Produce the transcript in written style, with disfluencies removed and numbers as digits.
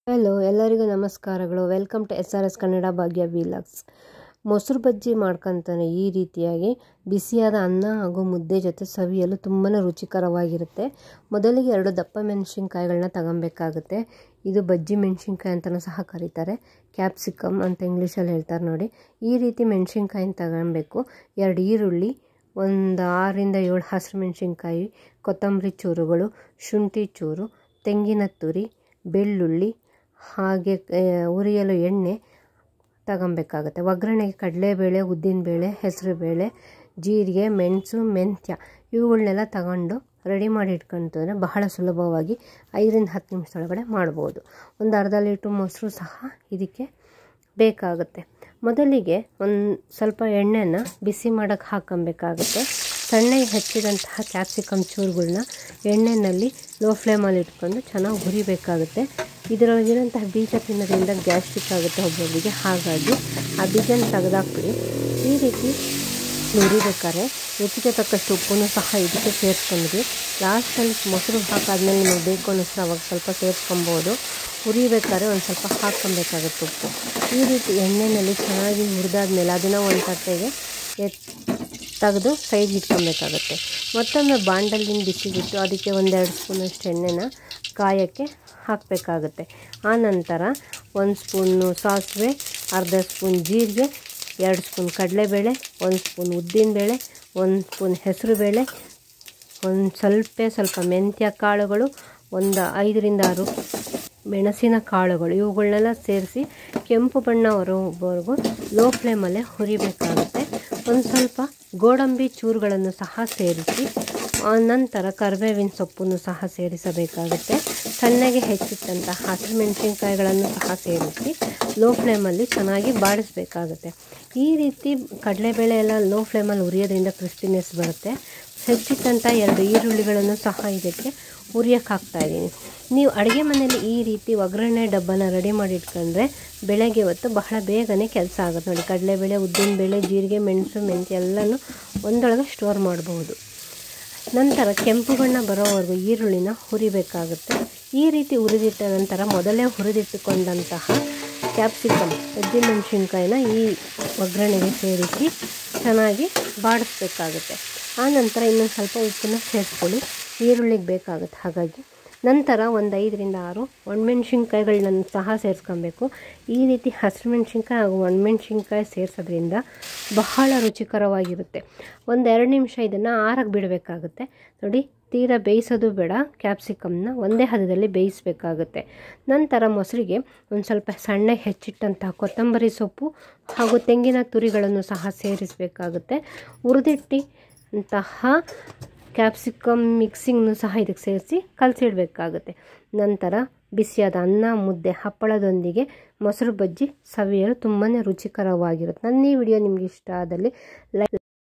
Hello ಎಲ್ಲರಿಗೂ ನಮಸ್ಕಾರಗಳು. Welcome to SRS Kannada Bhagya vlogs. ಮೊಸರು ಬಜ್ಜಿ ಮಾಡ್ಕೊತಾನೆ ಈ ರೀತಿಯಾಗಿ ಬಿಸಿಯಾದ ಅನ್ನ ಹಾಗೂ ಮುದ್ದೆ ಜೊತೆ ಸವಿಯಲು ತುಂಬಾ ರುಚಿಕರವಾಗಿರುತ್ತೆ. ಮೊದಲಿಗೆ 2 ದಪ್ಪ ಮೆಣಸಿನ್ಕಾಯಿಗಳನ್ನ ತಗೊಬೇಕಾಗುತ್ತೆ. ಇದು ಬಜ್ಜಿ ಮೆಣಸಿನ್ಕಾಯಿ ಅಂತಲೂ ಸಹ ಕರೀತಾರೆ, ಕ್ಯಾಪ್ಸಿಕಮ್ ಅಂತ ಇಂಗ್ಲೀಷಲ್ಲಿ ಹೇಳ್ತಾರೆ ನೋಡಿ. ಈ ರೀತಿ ಮೆಣಸಿನ್ಕಾಯಿನ ತಗೊಬೇಕು. 2 ಈರುಳ್ಳಿ, ಒಂದು 6ರಿಂದ 7 ಹಸಿರು ಮೆಣಸಿನ್ಕಾಯಿ, ಕೊತ್ತಂಬರಿ ಚೂರುಗಳು, ಶುಂಠಿ ಚೂರು, ತೆಂಗಿನ ತುರಿ, ಬೆಳ್ಳುಳ್ಳಿ, ಹಾಗೆ ಉರಿಯಲು ಎಣ್ಣೆ ತಗೊಬೇಕಾಗುತ್ತೆ. ಒಗ್ಗರಣೆಗೆ ಕಡಲೆಬೇಳೆ, ಉದ್ದಿನಬೇಳೆ, ಹೆಸರುಬೇಳೆ, ಜೀರಿಗೆ, ಮೆಣಸು, ಮೆಂತ್ಯ ಇವುಗಳನ್ನೆಲ್ಲ ತಗೊಂಡು ರೆಡಿ ಮಾಡಿ ಇಟ್ಕೊಂತಂದರೆ ಬಹಳ ಸುಲಭವಾಗಿ 5ರಿಂದ 10 ನಿಮಿಷದೊಳಗಡೆ ಮಾಡ್ಬೋದು. ಒಂದು ಅರ್ಧ ಲೀಟ್ರ್ ಮೊಸರು ಸಹ ಇದಕ್ಕೆ ಬೇಕಾಗುತ್ತೆ. ಮೊದಲಿಗೆ ಒಂದು ಸ್ವಲ್ಪ ಎಣ್ಣೆನ ಬಿಸಿ ಮಾಡೋಕ್ಕೆ ಹಾಕೊಬೇಕಾಗುತ್ತೆ. ಸಣ್ಣಗೆ ಹೆಚ್ಚಿದಂತಹ ಕ್ಯಾಪ್ಸಿಕಮ್ ಚೂರುಗಳನ್ನ ಎಣ್ಣೆಯಲ್ಲಿ ಲೋ ಫ್ಲೇಮಲ್ಲಿ ಇಟ್ಕೊಂಡು ಚೆನ್ನಾಗಿ ಹುರಿಬೇಕಾಗುತ್ತೆ. ಇದರೊಳಗಿರೋಂತಹ ಬೀಜ ತಿನ್ನೋದ್ರಿಂದ ಗ್ಯಾಸ್ಟ್ರಿಕ್ ಆಗುತ್ತೆ ಒಬ್ಬೊಬ್ಬರಿಗೆ, ಹಾಗಾಗಿ ಆ ಬೀಜನ ತೆಗೆದಾಕ್ಬಿಡಿ. ಈ ರೀತಿ ಹುರಿಬೇಕಾದ್ರೆ ರುಚಿಗೆ ತಕ್ಕಷ್ಟು ಉಪ್ಪನ್ನು ಸಹ ಇದಕ್ಕೆ ಸೇರಿಸ್ಕೊಂಡ್ವಿ. ಲಾಸ್ಟಲ್ಲಿ ಮೊಸರು ಹಾಕಾದ್ಮೇಲೆ ನಿಮಗೆ ಬೇಕು ಅನ್ನಿಸ್ರೆ ಅವಾಗ ಸ್ವಲ್ಪ ಸೇರಿಸ್ಕೊಬೋದು. ಹುರಿಬೇಕಾದ್ರೆ ಒಂದು ಸ್ವಲ್ಪ ಹಾಕ್ಕೊಬೇಕಾಗುತ್ತೆ ಉಪ್ಪು. ಈ ರೀತಿ ಎಣ್ಣೆಯಲ್ಲಿ ಚೆನ್ನಾಗಿ ಹುರಿದಾದ್ಮೇಲೆ ಅದನ್ನು ಒಂದು ತಟ್ಟೆಗೆ ತೆಗೆದು ಸೈಡ್ ಇಟ್ಕೊಬೇಕಾಗುತ್ತೆ. ಮತ್ತೊಮ್ಮೆ ಬಾಂಡಲ್ಲಿನ ಬಿಸಿಗಿಟ್ಟು ಅದಕ್ಕೆ 1-2 ಸ್ಪೂನಷ್ಟು ಎಣ್ಣೆನ ಕಾಯೋಕ್ಕೆ ಹಾಕಬೇಕಾಗುತ್ತೆ. ಆನಂತರ 1 ಸ್ಪೂನು ಸಾಸಿವೆ, ಅರ್ಧ ಸ್ಪೂನ್ ಜೀರಿಗೆ, 2 ಸ್ಪೂನ್ ಕಡಲೆಬೇಳೆ, 1 ಸ್ಪೂನ್ ಉದ್ದಿನಬೇಳೆ, 1 ಸ್ಪೂನ್ ಹೆಸರುಬೇಳೆ, ಸ್ವಲ್ಪ ಮೆಂತ್ಯ ಕಾಳುಗಳು, ಒಂದು 5ರಿಂದ 6 ಮೆಣಸಿನ ಕಾಳುಗಳು, ಇವುಗಳನ್ನೆಲ್ಲ ಸೇರಿಸಿ ಕೆಂಪು ಬಣ್ಣ ಬರೋವರೆಗೂ ಲೋ ಫ್ಲೇಮಲ್ಲೇ ಹುರಿಬೇಕಾಗುತ್ತೆ. ಒಂದು ಸ್ವಲ್ಪ ಗೋಡಂಬಿ ಚೂರುಗಳನ್ನು ಸಹ ಸೇರಿಸಿ ನಂತರ ಕರಿಬೇವಿನ ಸೊಪ್ಪನ್ನು ಸಹ ಸೇರಿಸಬೇಕಾಗುತ್ತೆ. ಸಣ್ಣಗೆ ಹೆಚ್ಚಿಟ್ಟಂತಹ ಹಸಿರು ಮೆಣಸಿನ್ಕಾಯಿಗಳನ್ನು ಸಹ ಸೇರಿಸಿ ಲೋ ಫ್ಲೇಮಲ್ಲಿ ಚೆನ್ನಾಗಿ ಬಾಡಿಸಬೇಕಾಗುತ್ತೆ. ಈ ರೀತಿ ಕಡಲೆಬೇಳೆ ಎಲ್ಲ ಲೋ ಫ್ಲೇಮಲ್ಲಿ ಹುರಿಯೋದ್ರಿಂದ ಕ್ರಿಸ್ಪಿನೆಸ್ ಬರುತ್ತೆ. ಹೆಚ್ಚಿಟ್ಟಂಥ 2 ಈರುಳ್ಳಿಗಳನ್ನು ಸಹ ಇದಕ್ಕೆ ಹುರಿಯೋಕ್ಕೆ ಹಾಕ್ತಾಯಿದ್ದೀನಿ. ನೀವು ಅಡುಗೆ ಮನೆಯಲ್ಲಿ ಈ ರೀತಿ ಒಗ್ಗರಣೆ ಡಬ್ಬನ ರೆಡಿ ಮಾಡಿ ಇಟ್ಕೊಂಡ್ರೆ ಬೆಳಗ್ಗೆ ಹೊತ್ತು ಬಹಳ ಬೇಗನೆ ಕೆಲಸ ಆಗುತ್ತೆ ನೋಡಿ. ಕಡಲೆಬೇಳೆ, ಉದ್ದಿನಬೇಳೆ, ಜೀರಿಗೆ, ಮೆಣಸು, ಮೆಂತ್ಯ ಎಲ್ಲನೂ ಒಂದೊಳಗೆ ಸ್ಟೋರ್ ಮಾಡಬಹುದು. ನಂತರ ಕೆಂಪು ಬಣ್ಣ ಬರೋವರೆಗೂ ಈರುಳ್ಳಿನ ಹುರಿಬೇಕಾಗುತ್ತೆ. ಈ ರೀತಿ ಹುರಿದಿಟ್ಟ ನಂತರ ಮೊದಲೇ ಹುರಿದಿಟ್ಟುಕೊಂಡಂತಹ ಕ್ಯಾಪ್ಸಿಕಮ್ ಬಜ್ಜಿ ಮೆಣಸಿನ್ಕಾಯಿನ ಈ ಒಗ್ಗರಣೆಗೆ ಸೇರಿಸಿ ಚೆನ್ನಾಗಿ ಬಾಡಿಸ್ಬೇಕಾಗುತ್ತೆ. ಆನಂತರ ಇನ್ನೊಂದು ಸ್ವಲ್ಪ ಉಪ್ಪನ್ನು ಸೇರಿಸ್ಕೊಳ್ಳಿ, ಈರುಳ್ಳಿಗೆ ಬೇಕಾಗುತ್ತೆ ಹಾಗಾಗಿ. ನಂತರ ಒಂದು 5ರಿಂದ 6 ಒಣಮೆಣ್ಸಿನ್ಕಾಯಿಗಳನ್ನ ಸಹ ಸೇರಿಸ್ಕೊಬೇಕು. ಈ ರೀತಿ ಹಸಿರು ಮೆಣಸಿನ್ಕಾಯಿ ಹಾಗೂ ಒಣಮೆಣ್ಸಿನ್ಕಾಯಿ ಸೇರಿಸೋದ್ರಿಂದ ಬಹಳ ರುಚಿಕರವಾಗಿರುತ್ತೆ. 1-2 ನಿಮಿಷ ಇದನ್ನು ಆರಕ್ಕೆ ಬಿಡಬೇಕಾಗುತ್ತೆ ನೋಡಿ. ತೀರಾ ಬೇಯಿಸೋದು ಬೇಡ, ಕ್ಯಾಪ್ಸಿಕಮ್ನ ಒಂದೇ ಹದದಲ್ಲಿ ಬೇಯಿಸಬೇಕಾಗುತ್ತೆ. ನಂತರ ಮೊಸರಿಗೆ ಒಂದು ಸ್ವಲ್ಪ ಸಣ್ಣಗೆ ಹೆಚ್ಚಿಟ್ಟಂತಹ ಕೊತ್ತಂಬರಿ ಸೊಪ್ಪು ಹಾಗೂ ತೆಂಗಿನ ತುರಿಗಳನ್ನು ಸಹ ಸೇರಿಸಬೇಕಾಗುತ್ತೆ. ಹುರಿದಿಟ್ಟಂತಹ ಕ್ಯಾಪ್ಸಿಕಮ್ ಮಿಕ್ಸಿಂಗ್ನು ಸಹ ಇದಕ್ಕೆ ಸೇರಿಸಿ ಕಲಸಿಡಬೇಕಾಗುತ್ತೆ. ನಂತರ ಬಿಸಿಯಾದ ಅನ್ನ, ಮುದ್ದೆ, ಹಪ್ಪಳದೊಂದಿಗೆ ಮೊಸರು ಬಜ್ಜಿ ಸವಿಯಲು ತುಂಬಾ ರುಚಿಕರವಾಗಿರುತ್ತೆ. ನನ್ನ ಈ ವಿಡಿಯೋ ನಿಮಗೆ ಇಷ್ಟ ಆದಲ್ಲಿ